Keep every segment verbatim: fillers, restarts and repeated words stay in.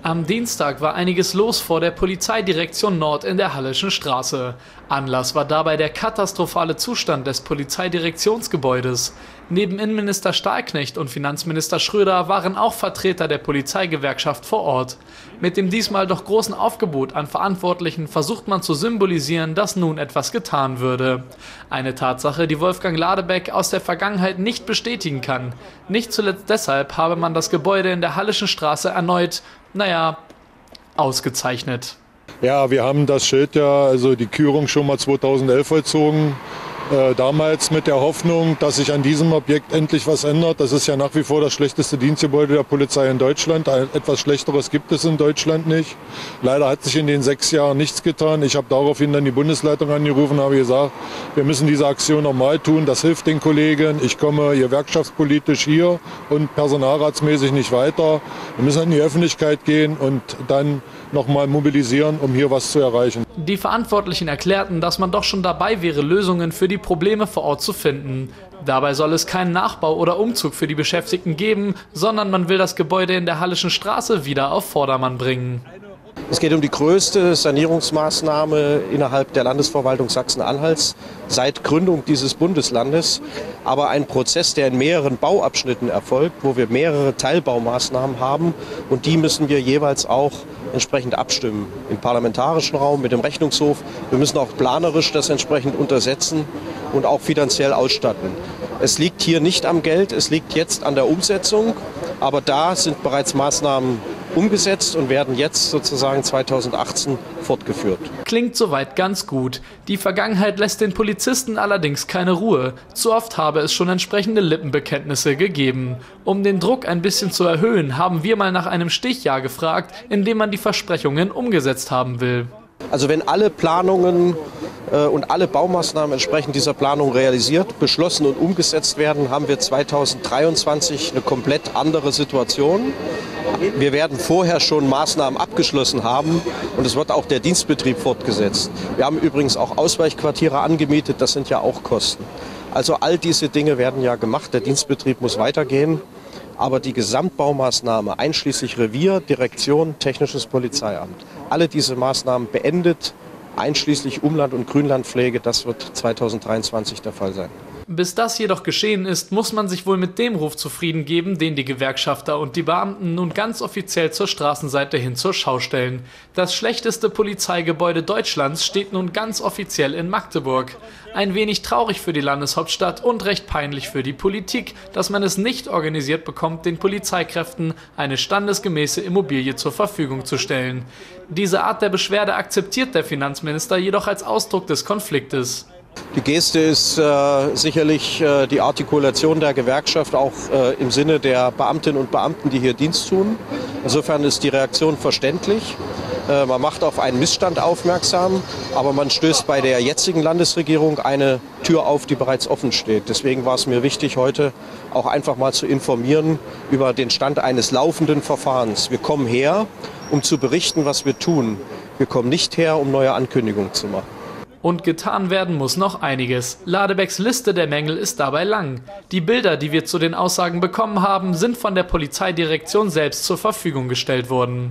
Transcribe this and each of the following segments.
Am Dienstag war einiges los vor der Polizeidirektion Nord in der Halleschen Straße. Anlass war dabei der katastrophale Zustand des Polizeidirektionsgebäudes. Neben Innenminister Stahlknecht und Finanzminister Schröder waren auch Vertreter der Polizeigewerkschaft vor Ort. Mit dem diesmal doch großen Aufgebot an Verantwortlichen versucht man zu symbolisieren, dass nun etwas getan würde. Eine Tatsache, die Wolfgang Ladbeck aus der Vergangenheit nicht bestätigen kann. Nicht zuletzt deshalb habe man das Gebäude in der Halleschen Straße erneut, naja, ausgezeichnet. Ja, wir haben das Schild ja, also die Kürung schon mal zweitausendelf vollzogen. Äh, damals mit der Hoffnung, dass sich an diesem Objekt endlich was ändert. Das ist ja nach wie vor das schlechteste Dienstgebäude der Polizei in Deutschland. Ein, etwas Schlechteres gibt es in Deutschland nicht. Leider hat sich in den sechs Jahren nichts getan. Ich habe daraufhin dann die Bundesleitung angerufen und habe gesagt, wir müssen diese Aktion nochmal tun. Das hilft den Kollegen. Ich komme gewerkschaftspolitisch hier und personalratsmäßig nicht weiter. Wir müssen in die Öffentlichkeit gehen und dann nochmal mobilisieren, um hier was zu erreichen. Die Verantwortlichen erklärten, dass man doch schon dabei wäre, Lösungen für die Probleme vor Ort zu finden. Dabei soll es keinen Nachbau oder Umzug für die Beschäftigten geben, sondern man will das Gebäude in der Halleschen Straße wieder auf Vordermann bringen. Es geht um die größte Sanierungsmaßnahme innerhalb der Landesverwaltung Sachsen-Anhalts seit Gründung dieses Bundeslandes. Aber ein Prozess, der in mehreren Bauabschnitten erfolgt, wo wir mehrere Teilbaumaßnahmen haben. Und die müssen wir jeweils auch entsprechend abstimmen. Im parlamentarischen Raum, mit dem Rechnungshof. Wir müssen auch planerisch das entsprechend untersetzen und auch finanziell ausstatten. Es liegt hier nicht am Geld, es liegt jetzt an der Umsetzung. Aber da sind bereits Maßnahmen umgesetzt und werden jetzt sozusagen zweitausendachtzehn fortgeführt. Klingt soweit ganz gut. Die Vergangenheit lässt den Polizisten allerdings keine Ruhe. Zu oft habe es schon entsprechende Lippenbekenntnisse gegeben. Um den Druck ein bisschen zu erhöhen, haben wir mal nach einem Stichjahr gefragt, in dem man die Versprechungen umgesetzt haben will. Also wenn alle Planungen äh, und alle Baumaßnahmen entsprechend dieser Planung realisiert, beschlossen und umgesetzt werden, haben wir zweitausenddreiundzwanzig eine komplett andere Situation. Wir werden vorher schon Maßnahmen abgeschlossen haben und es wird auch der Dienstbetrieb fortgesetzt. Wir haben übrigens auch Ausweichquartiere angemietet, das sind ja auch Kosten. Also all diese Dinge werden ja gemacht, der Dienstbetrieb muss weitergehen. Aber die Gesamtbaumaßnahme einschließlich Revier, Direktion, Technisches Polizeiamt, alle diese Maßnahmen beendet, einschließlich Umland- und Grünlandpflege, das wird zweitausenddreiundzwanzig der Fall sein. Bis das jedoch geschehen ist, muss man sich wohl mit dem Ruf zufrieden geben, den die Gewerkschafter und die Beamten nun ganz offiziell zur Straßenseite hin zur Schau stellen. Das schlechteste Polizeigebäude Deutschlands steht nun ganz offiziell in Magdeburg. Ein wenig traurig für die Landeshauptstadt und recht peinlich für die Politik, dass man es nicht organisiert bekommt, den Polizeikräften eine standesgemäße Immobilie zur Verfügung zu stellen. Diese Art der Beschwerde akzeptiert der Finanzminister jedoch als Ausdruck des Konfliktes. Die Geste ist äh, sicherlich äh, die Artikulation der Gewerkschaft auch äh, im Sinne der Beamtinnen und Beamten, die hier Dienst tun. Insofern ist die Reaktion verständlich. Äh, man macht auf einen Missstand aufmerksam, aber man stößt bei der jetzigen Landesregierung eine Tür auf, die bereits offen steht. Deswegen war es mir wichtig, heute auch einfach mal zu informieren über den Stand eines laufenden Verfahrens. Wir kommen her, um zu berichten, was wir tun. Wir kommen nicht her, um neue Ankündigungen zu machen. Und getan werden muss noch einiges. Ladebecks Liste der Mängel ist dabei lang. Die Bilder, die wir zu den Aussagen bekommen haben, sind von der Polizeidirektion selbst zur Verfügung gestellt worden.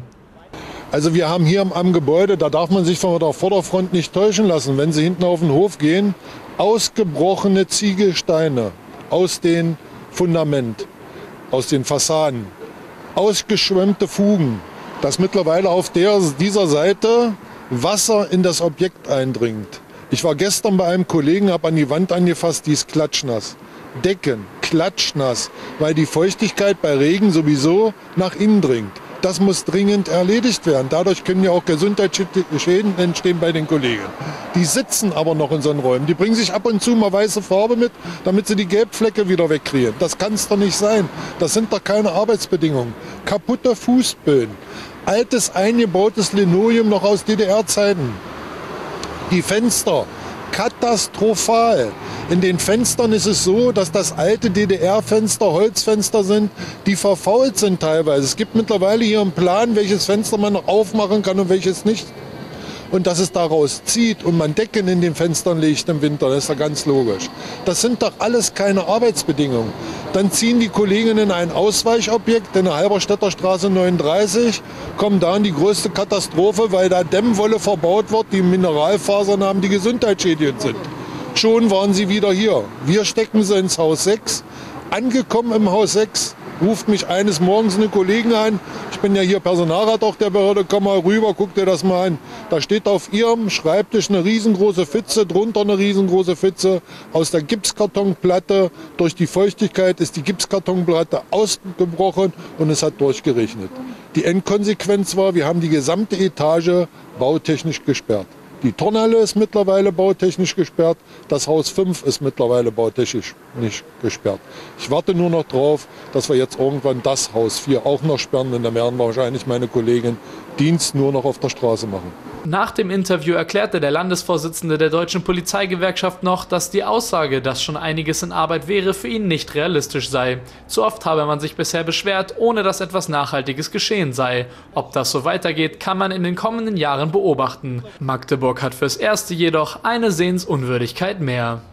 Also wir haben hier am, am Gebäude, da darf man sich von der Vorderfront nicht täuschen lassen, wenn Sie hinten auf den Hof gehen, ausgebrochene Ziegelsteine aus dem Fundament, aus den Fassaden, ausgeschwemmte Fugen, dass mittlerweile auf der, dieser Seite Wasser in das Objekt eindringt. Ich war gestern bei einem Kollegen, habe an die Wand angefasst, die ist klatschnass. Decken, klatschnass, weil die Feuchtigkeit bei Regen sowieso nach innen dringt. Das muss dringend erledigt werden. Dadurch können ja auch Gesundheitsschäden entstehen bei den Kollegen. Die sitzen aber noch in so Räumen. Die bringen sich ab und zu mal weiße Farbe mit, damit sie die Gelbflecke wieder wegkriegen. Das kann es doch nicht sein. Das sind doch keine Arbeitsbedingungen. Kaputte Fußböden. Altes, eingebautes Linoleum noch aus D D R-Zeiten. Die Fenster, katastrophal. In den Fenstern ist es so, dass das alte D D R-Fenster Holzfenster sind, die verfault sind teilweise. Es gibt mittlerweile hier einen Plan, welches Fenster man noch aufmachen kann und welches nicht. und dass es daraus zieht und man Decken in den Fenstern legt im Winter, das ist ja ganz logisch. Das sind doch alles keine Arbeitsbedingungen. Dann ziehen die Kollegen in ein Ausweichobjekt in der Halberstädter Straße neununddreißig, kommen da in die größte Katastrophe, weil da Dämmwolle verbaut wird, die Mineralfasern haben, die gesundheitsschädigend sind. Schon waren sie wieder hier. Wir stecken sie ins Haus sechs. Angekommen im Haus sechs, ruft mich eines Morgens eine Kollegin an. Ich bin ja hier Personalrat auch der Behörde, komm mal rüber, guck dir das mal an. Da steht auf ihrem Schreibtisch eine riesengroße Pfütze, drunter eine riesengroße Pfütze. Aus der Gipskartonplatte, durch die Feuchtigkeit ist die Gipskartonplatte ausgebrochen und es hat durchgeregnet. Die Endkonsequenz war, wir haben die gesamte Etage bautechnisch gesperrt. Die Turnhalle ist mittlerweile bautechnisch gesperrt, das Haus fünf ist mittlerweile bautechnisch nicht gesperrt. Ich warte nur noch drauf, dass wir jetzt irgendwann das Haus vier auch noch sperren, denn dann werden wahrscheinlich meine Kollegen Dienst nur noch auf der Straße machen. Nach dem Interview erklärte der Landesvorsitzende der Deutschen Polizeigewerkschaft noch, dass die Aussage, dass schon einiges in Arbeit wäre, für ihn nicht realistisch sei. Zu oft habe man sich bisher beschwert, ohne dass etwas Nachhaltiges geschehen sei. Ob das so weitergeht, kann man in den kommenden Jahren beobachten. Magdeburg hat fürs Erste jedoch eine Sehenswürdigkeit mehr.